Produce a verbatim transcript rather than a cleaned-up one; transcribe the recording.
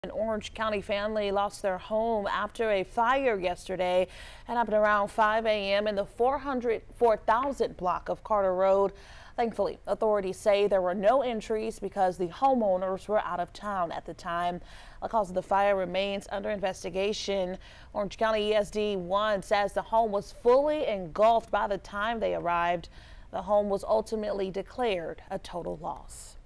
An Orange County family lost their home after a fire yesterday. It happened around five A M in the four hundred four thousand block of Carter Road. Thankfully, authorities say there were no injuries because the homeowners were out of town at the time. The cause of the fire remains under investigation. Orange County E S D one says the home was fully engulfed by the time they arrived. The home was ultimately declared a total loss.